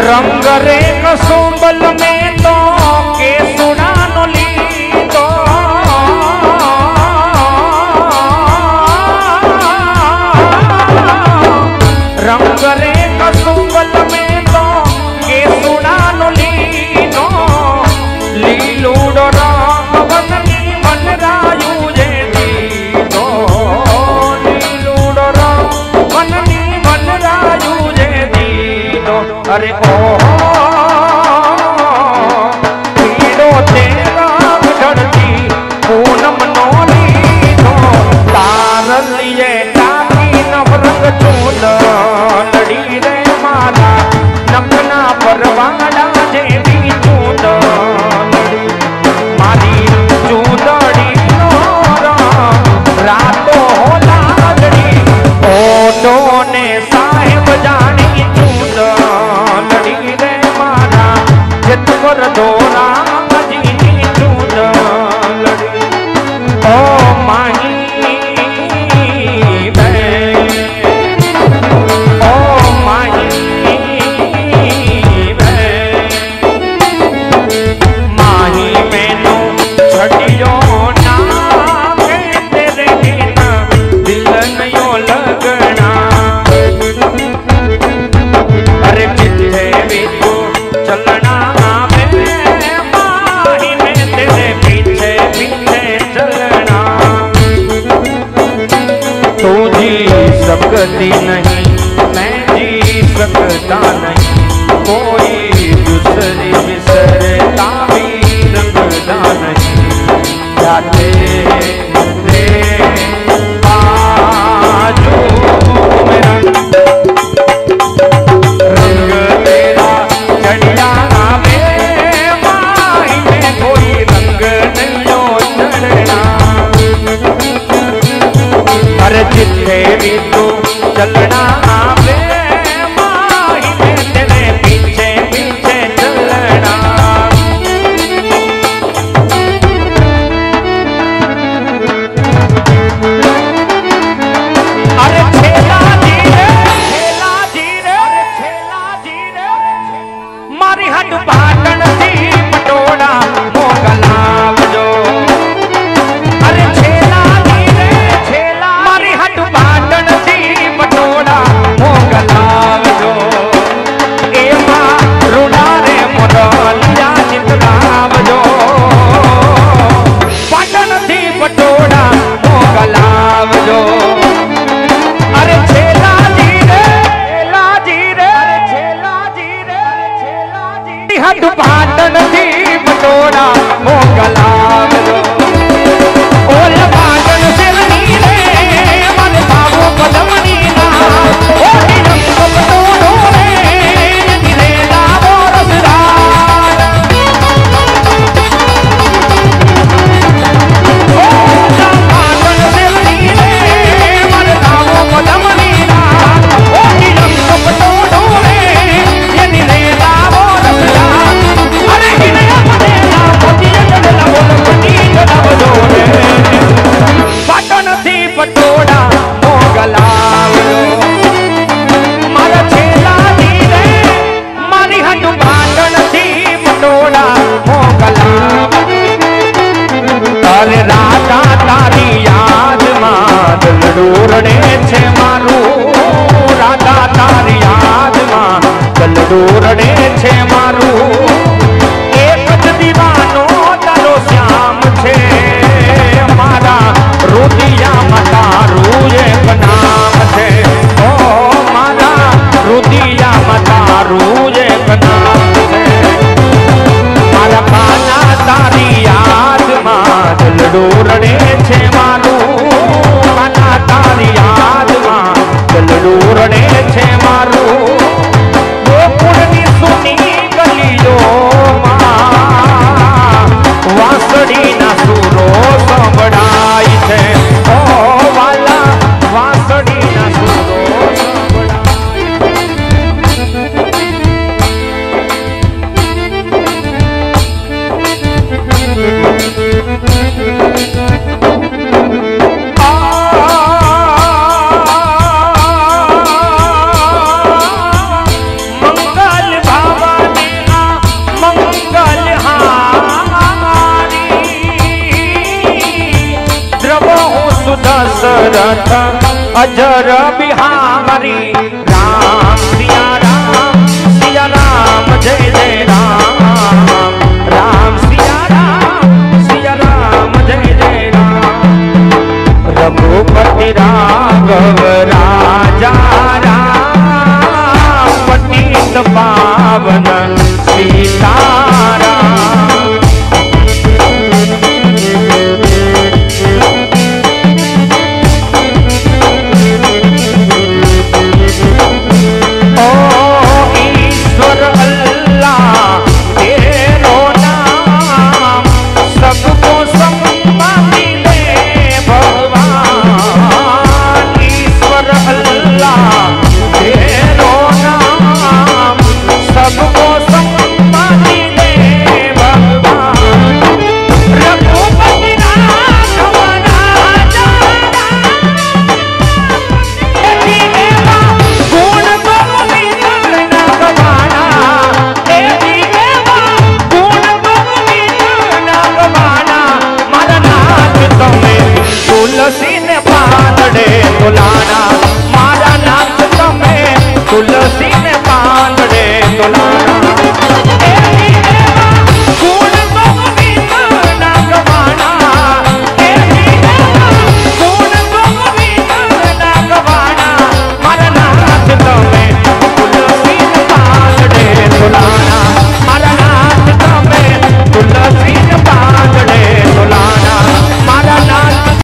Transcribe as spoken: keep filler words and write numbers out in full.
रंग रे कसुंबल में तो के सुना नो लीधो रंग रे कसुंबल में तो के सुना नो लीधो लीलूडो रावण नी मन रायु जे दीधो लीलूडो रावण नी मन रायु जे दीधो अरे ओ पीड़ो तेरा धरती पूनम नो लीधो तार लिए टाकी नवरंग चूल लड़ी रे माला नकना परवाड़ा जेवी चूल लड़ी मारी चूदड़ी नोरा रातो होला लड़ी ओटो ने साहेब जानी चूल लड़ी रे मारा जित कर दोरा जी चूल लड़ी ओ माही सकती नहीं मैं जी सकता नहीं कोई दूसरी बिसरता भी रंगता नहीं जाते रे बाजू में रंग तेरा चढ़िया आवे माही में कोई रंग नहीं चढ़ना अरे जिथे भी तू चलना आवे माही में तेरे पीछे पीछे चलना अरे छेला जी रे छेला जी रे छेला जी रे मारी हट बाटन सी पटोड़ा मोगलाव जो अरे छेला जी रे छेला मारी हट बाटन पटोड़ा मोगलाव जो ए मां रुड़ा रे मोरलिया चितलाव जो पाटन थी पटोड़ा मोगलाव जो अरे छेला जी रे छेला जी रे अरे छेला जी रे अरे छेला जी हट पाटन थी पटोड़ा मोगलाव जो ओल पाटन से नीले मन बाबू पदमनी पटोड़ा मोगलाव मारा छेला जी रे मारी हट बाटन थी पटोड़ा मोगलाव अरे राधा तारी याद मां दलडू रड़े छे मारू राधा तारी याद मां दलडू रड़े छे मारू एक ज दीवानो तारो श्याम छे मारा रुदिया मतारू एक नाम छे ओ मारा रुदिया मतारू एक नाम छे मारा काना तारी याद मां दलडू रड़े छे मारू काना तारी याद मां दलडू रड़े छे मारू गोकुळनी सुनी गली दशरथ अजर बिहारी राम सिया राम सिया राम जय जय राम राम सिया राम सिया राम जय जय राम रघुपति राघव राम